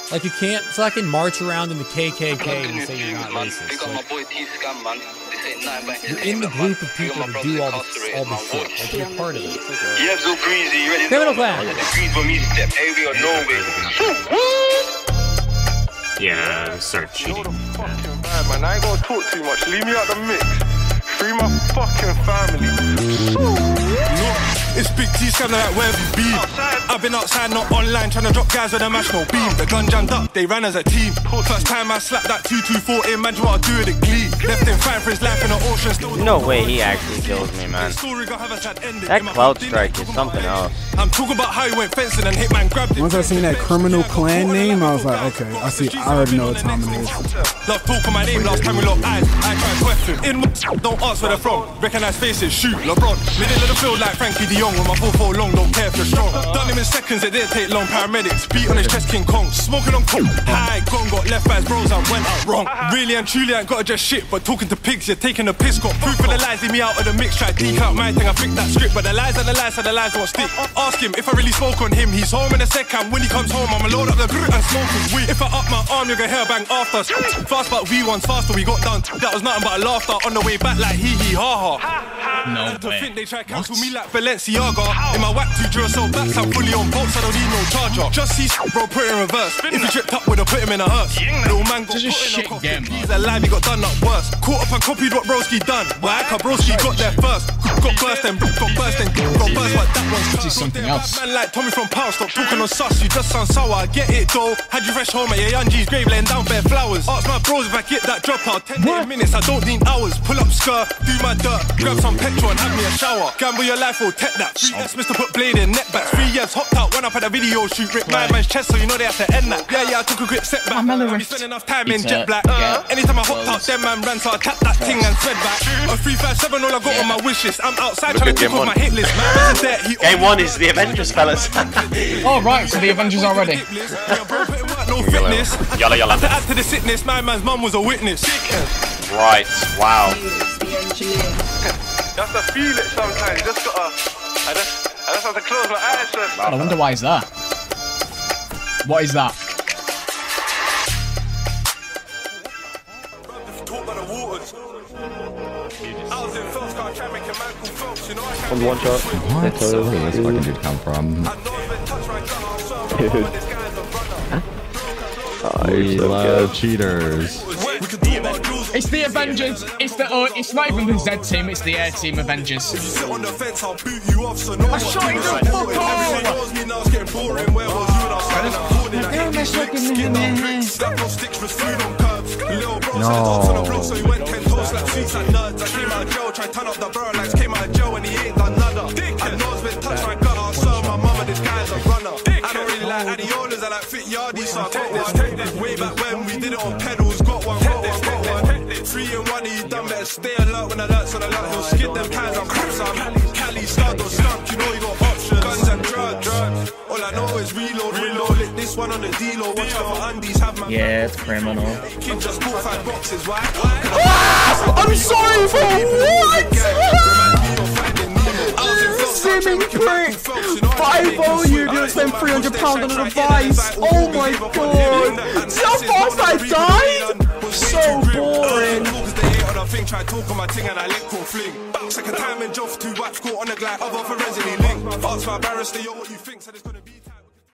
Like, you can't fucking march around in the KKK and say you're not racist. Like, you're in the group of people that do all the shit. Like, you're part of it. Criminal Clan! Yeah, start cheating. Fucking bad, man. I ain't gonna talk too much. Leave me out the mix. Free my fucking family. It's Big T scam like where we be. I've been outside, not online, trying to drop guys with a mash, no beam. The gun jammed up, they ran as a team. First time I slapped that 224 in, man, what I do with it glee. Left him fighting for his life in the ocean. Still no way he actually kills me, man. That cloud strike is something else. I'm talking about how he went fencing and Hitman grabbed it. Once I seen that Criminal Clan name, I was like, okay, I already know what time it is. Love talking my name, last time we locked eyes, I tried question. Don't ask where they're from, recognize faces, shoot, LeBron. Middle of the field like Frankie De Jong, with my 4-4 long, don't care if you're strong. Done him in seconds, it didn't take long, paramedics, beat on his chest, King Kong. Smoking on coke, high, gone, got left by his bros and went out wrong. Really and truly, I ain't gotta just shit, but talking to pigs, you're taking a piss. Got proof of the lies, leave me out of the mix, try to deke out my thing, I think that script. But the lies are the lies, so the lies won't stick. Ask him if I really spoke on him, he's home in a second. When he comes home, I'ma load up the grip and smoke his weed. If I up my arm, you're gonna hear a bang after. Fast but V1's faster, we got done. That was nothing but a laughter on the way back like hee hee ha ha. No to way. think they try cancel me like Balenciaga. In my whack 2 Duracell backs, I'm fully on bolts, I don't need no charger. Just see bro, put it in reverse. If he tripped up, would've put him in a hearse. Little man got put in a coffin. He's alive, he got done up worse. Caught up and copied what broski done. Why? Cause broski got there first. Got burst, then got burst, then got burst, but that one's this is something else. Man like Tommy from Power, stop talking on sus, you just sound sour. I get it though. Had you fresh home at your young G's grave, laying down bare flowers. Ask my bros if I get that drop out. 10 minutes, I don't need hours. Pull up skirt, do my dirt, grab some petrol and have me a shower. Gamble your life or tech that. 3 Mr. Put blade in, neck back. 3 years hopped out, went up at a video shoot. Rip my man's chest, so you know they have to end that. Yeah, I took a quick setback. I spent enough time in jet black. Anytime I hopped out, them man ran, so I tapped that thing and sped back. A 357, all I got on my wish list. I'm outside trying to my hit list. Game 1 is the Avengers, fellas. Oh, right, so the Avengers are ready. No fitness. Yalla. To add to the sickness, my man's mum was a witness. Right, wow. Just to feel it sometimes. Just gotta. I just have to close my eyes. Just. I wonder why is that? What is that? On one shot. What? Where did this fucking dude come from? Dude. Oh, we so love cheaters. It's the Avengers. It's the it's not even the Z team. It's the Air Team Avengers. I shot you the fuck Way back when we did it on pedals, got one. 3 in 1, you done better stay alert when alerts on alert. He'll skid them cans on crips. I'm Cali, stud or skunk, you know you got options. Guns and drugs. All I know is reload. Lit this one on the deal. Watch out for undies, have my. Yeah, it's criminal. Kid just bought 5 boxes, why? I'm sorry for what? Simming prick! 5-0, you're gonna spend £300 on a device! Oh my god! See how fast I died? So boring! Try talk on my ting and I link call fling. Second time in Joff, 2 wipes caught on the glide. Other for Resident Link. Ask my barrister, yo, what you think? Said it's gonna be.